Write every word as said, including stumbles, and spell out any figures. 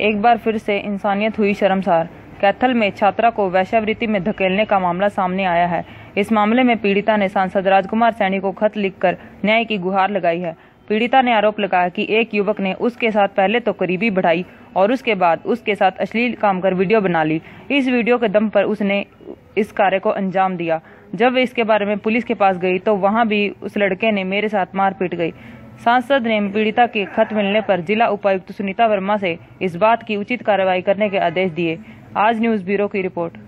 एक बार फिर से इंसानियत हुई शर्मसार। कैथल में छात्रा को वेश्यावृत्ति में धकेलने का मामला सामने आया है। इस मामले में पीड़िता ने सांसद राजकुमार सैनी को खत लिखकर न्याय की गुहार लगाई है। पीड़िता ने आरोप लगाया कि एक युवक ने उसके साथ पहले तो करीबी बढ़ाई और उसके बाद उसके साथ अश्लील काम कर वीडियो बना ली। इस वीडियो के दम पर उसने इस कार्य को अंजाम दिया। जब इसके बारे में पुलिस के पास गई तो वहां भी उस लड़के ने मेरे साथ मारपीट गई। सांसद ने पीड़िता के खत मिलने पर जिला उपायुक्त सुनीता वर्मा से इस बात की उचित कार्रवाई करने के आदेश दिए। आज न्यूज़ ब्यूरो की रिपोर्ट।